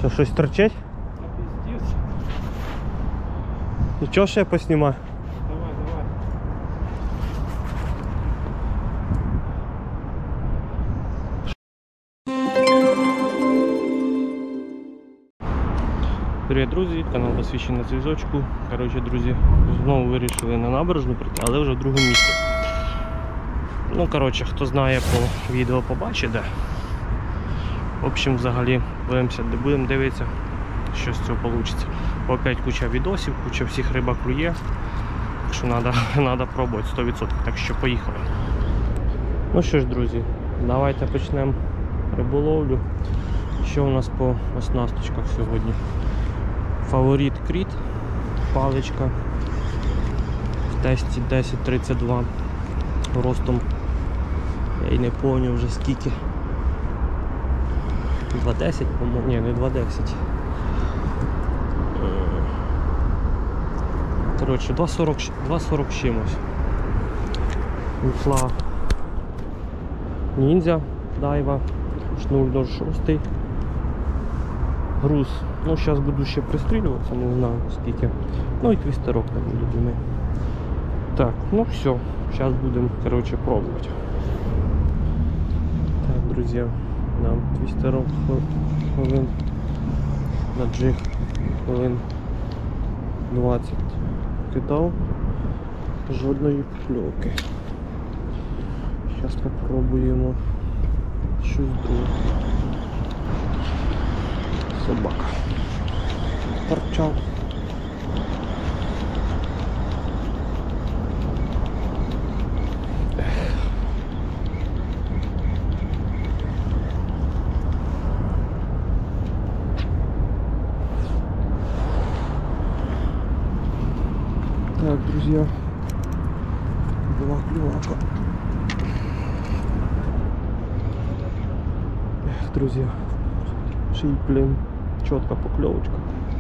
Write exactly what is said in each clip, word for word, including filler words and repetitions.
Що, щось торчить? Пиздец. Нічого, ще поснімаю. Давай, давай. Привіт, друзі, канал посвящений зв'язочку. Коротше, друзі, знову вирішили на набережну прийти, але вже в другому місці. Ну, коротше, хто знає по відео, побачить, де. В общем, взагалі, будемося, будемо дивитися, що з цього вийде. Опять куча відосів, куча всіх рибак клює. Так що треба, треба пробувати сто відсотків, так що поїхали. Ну що ж, друзі, давайте почнемо риболовлю. Що у нас по оснасточках сьогодні? Фаворит Кріт, паличка в тесті десять тридцять два, ростом я й не пам'ятаю вже скільки, два десять, по-моєму, ні, не два десять. Коротше, два сорок чимось. Віпла Ніндзя Дайва нуль нуль шість. Груз. Ну, зараз буду ще пристрілюватися, не знаю скільки. Ну і твістерок там любимий. Так, ну все, зараз будемо, коротше, пробувати. Так, друзі, нам твістерок хвилин, на джиг хвилин двадцять кидав, жодної покльовки. Зараз попробуємо щось друге. Собака торчав. Так, друзья, была клювака. Эх, друзья, ший, блин, четко поклевочка.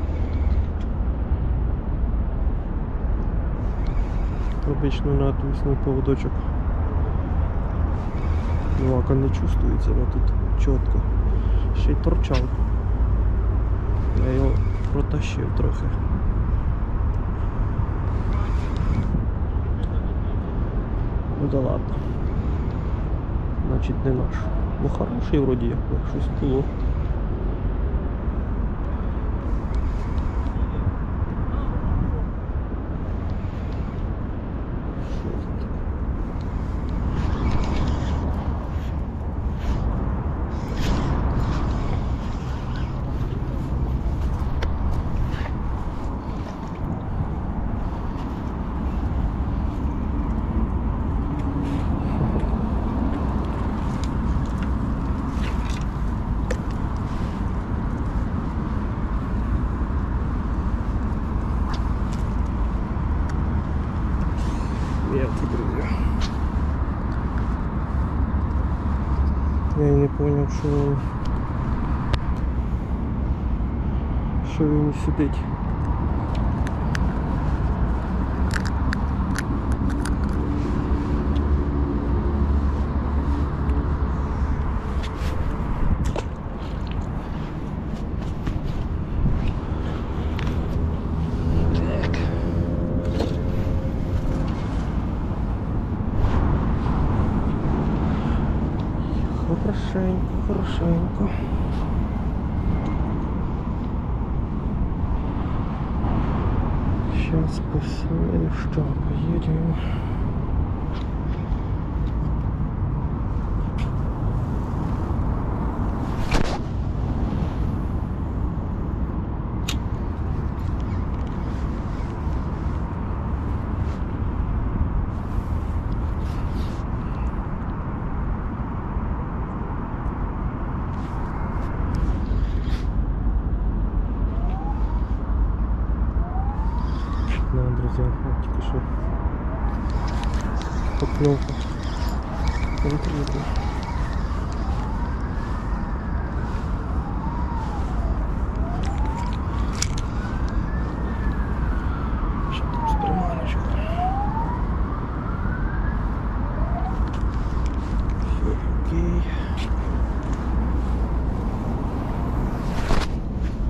Обычно на отвесный поводочек клювака не чувствуется, но тут четко. Ще й торчав. Я його протащив трохи. Ну да ладно. Значить не наш. Ну хороший вроді як би, щось було. Я і не зрозумів, що він, що він сидить. Хорошенько, хорошенько. Сейчас посмотрим, что поедем. Да, друзья, вот тільки що поклевка конкретно. Що там з приманочкою? Все окей.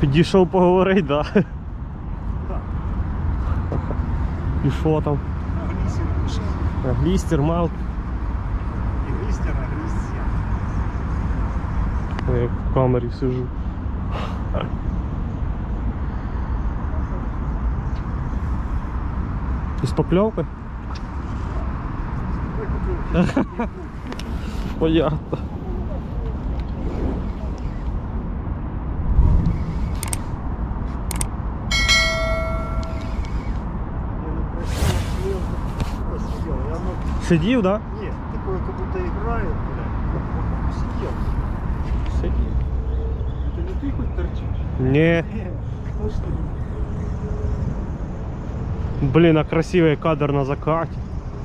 Підійшов поговорити, да? Да. І що там? Глистер пішов. Глістер, мал. І глистер, а глистер. Я в камері сижу. І з покльовкою? Понятно. Сидів, да? Нет, такое как будто играет, блядь. Сидел. Сидів. Это не ты хоть торчишь? Не. Ну что? Блин, а красивый кадр на закате.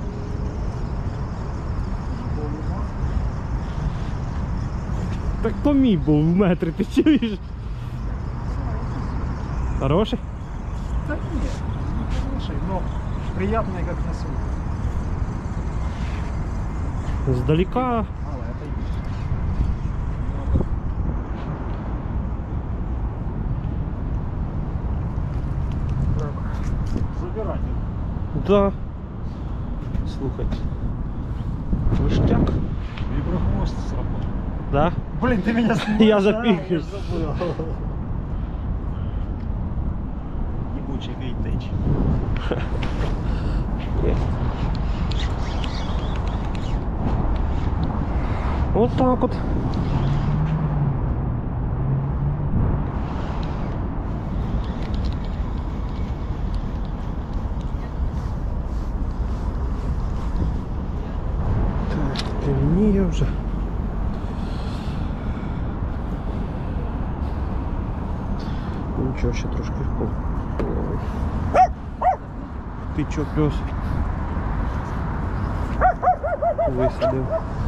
Так то мій був в метрі, ти чуєш? Хороший? Да нет, не хороший, но приятный как на слух. Здалека. Мало, это есть. Забирать. Да. Слухайте. Ништяк. Виброхвост сработал. Да? Блин, ты меня снимаешь? Я а? запихаю. Я забыл. Ебучий гейтеч. Вот так вот. Так, темніє вже. Нічого, ще трошки впав. Ти чо, пес? Висадив.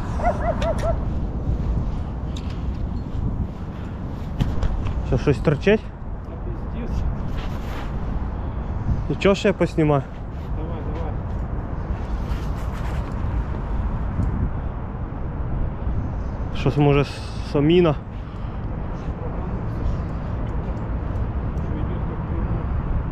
Що, щось торчить? Пиздец. Нічого, ще я поснімаю. Давай, давай. Щось може саміна. Что идет как прямой.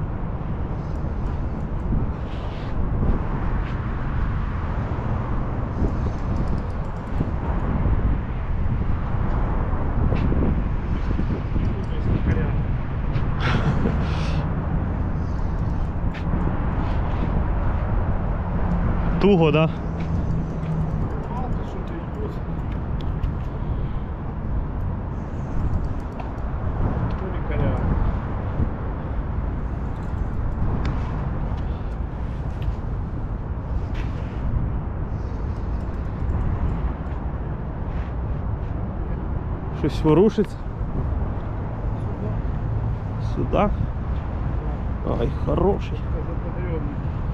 Туго, да? Палка что-то идет. То ли коряга. Щось ворушиться. Сюда. Ай, хороший. Заподрённый.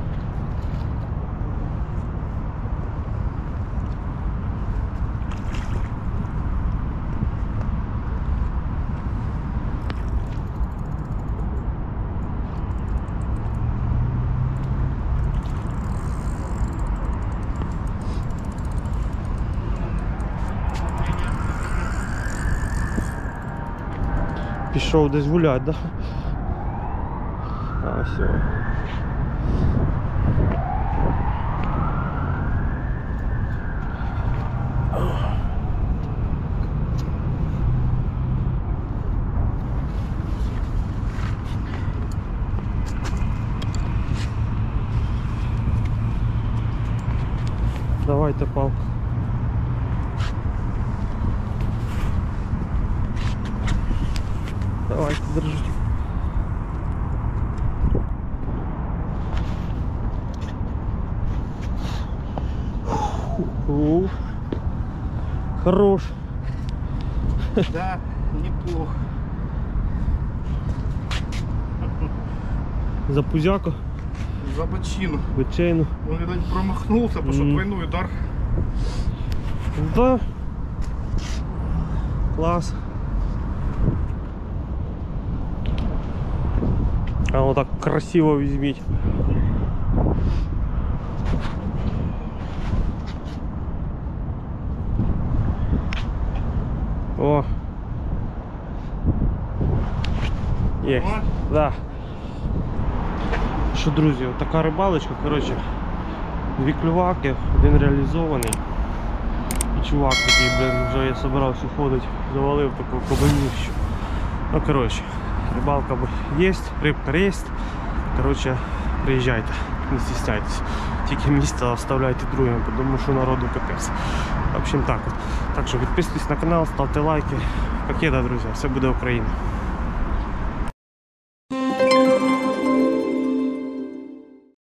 Пішов десь гулять, да? А, все. Давайте палку. Давайте, держите. Фу. Хорош. Да, неплохо. За пузяку, За бочину. бичейну. Он, видать, промахнулся, потому что Мгм. двойной удар. Да. Класс. А вот так красиво візьміть. О. Є. О. Да. Що, друзі, от така рибалочка, коротше, дві клюваки, один реалізований. І чувак такий, блин, вже я собирався ходити, завалив таку кабанівщу. Ну, коротше, рибалка є, рибка є. Коротше, приїжджайте, не стісняйтесь. Тільки місце оставляйте другим, тому що народу капець. В общем так. Так що підписуйтесь на канал, ставте лайки. Покеда, друзі, все буде Україна.